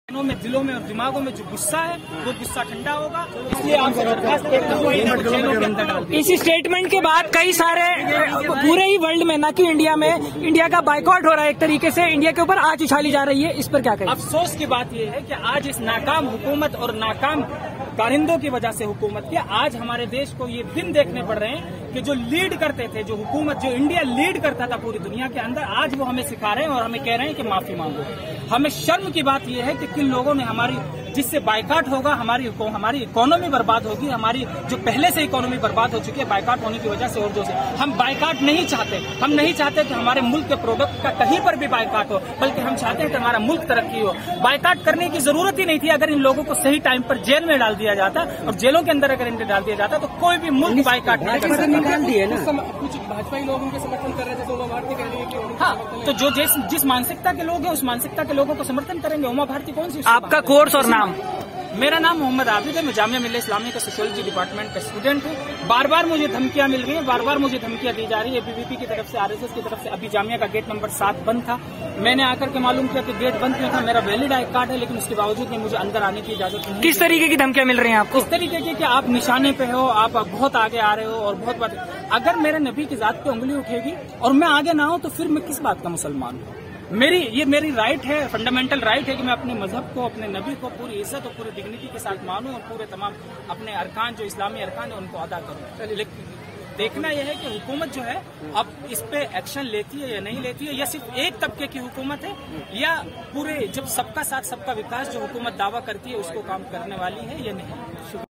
में, दिलों में और दिमागों में जो गुस्सा है वो गुस्सा ठंडा होगा। इसलिए आपसे दरखास्त करता हूं जेलों के अंदर डाल दिया। इस स्टेटमेंट के बाद कई सारे पूरे ही वर्ल्ड में, ना कि इंडिया में, इंडिया का बाइकआउट हो रहा है। एक तरीके से इंडिया के ऊपर आंच उछाली जा रही है। इस पर क्या कहें? अफसोस की बात यह है कि आज इस नाकाम हुकूमत और नाकाम कारिंदों की वजह से हुकूमत के आज हमारे देश को ये दिन देखने पड़ रहे हैं कि जो लीड करते थे, जो हुकूमत, जो इंडिया लीड करता था पूरी दुनिया के अंदर, आज वो हमें सिखा रहे हैं और हमें कह रहे हैं कि माफी मांगो। हमें शर्म की बात यह है कि किन लोगों ने हमारी, जिससे बाइकाट होगा, हमारी इकोनॉमी बर्बाद होगी। हमारी जो पहले से इकोनॉमी बर्बाद हो चुकी है बाइकाट होने की वजह से और जो से हम बाइकाट नहीं चाहते। हम नहीं चाहते कि हमारे मुल्क के प्रोडक्ट का कहीं पर भी बाइकाट हो, बल्कि हम चाहते हैं कि हमारा मुल्क तरक्की हो। बाइकाट करने की जरूरत ही नहीं थी अगर इन लोगों को सही टाइम पर जेल में डाल दिया जाता और जेलों के अंदर अगर इन्हें डाल दिया जाता तो कोई भी मुल्क बाइकाट नहीं कर सकता। निकाल दिए ना। कुछ भाजपा लोगों के समर्थन कर रहे थे, उमा भारती कह रही है कि हाँ, तो जो जिस मानसिकता के लोग हैं उस मानसिकता के लोगों को समर्थन करेंगे। उमा भारती कौन सी? आपका कोर्स और नाम? मेरा नाम मोहम्मद आबिद है। मैं जामिया मिल्लिया इस्लामिया का सोशियोलॉजी डिपार्टमेंट का स्टूडेंट हूँ। बार बार मुझे धमकियां मिल रही हैं, बार बार मुझे धमकियां दी जा रही है बीबीपी की तरफ से, आरएसएस की तरफ से। अभी जामिया का गेट नंबर 7 बंद था। मैंने आकर के मालूम किया कि गेट बंद नहीं था। मेरा वैलिड आई कार्ड है, लेकिन उसके बावजूद भी मुझे अंदर आने की इजाजत नहीं। किस तरीके की धमकियां मिल रही हैं आपको? इस तरीके की कि आप निशाने पे हो, आप बहुत आगे आ रहे हो और बहुत बात। अगर मेरे नबी की जात पे उंगली उठेगी और मैं आगे ना हूं तो फिर मैं किस बात का मुसलमान हूँ? मेरी राइट है, फंडामेंटल राइट है कि मैं अपने मजहब को, अपने नबी को पूरी इज्जत और पूरी डिग्निटी के साथ मानूं और पूरे तमाम अपने अरकान, जो इस्लामी अरकान है, उनको अदा करूं। लेकिन देखना यह है कि हुकूमत जो है अब इस पे एक्शन लेती है या नहीं लेती है, या सिर्फ एक तबके की हुकूमत है, या पूरे, जब सबका साथ सबका विकास जो हुकूमत दावा करती है उसको काम करने वाली है या नहीं।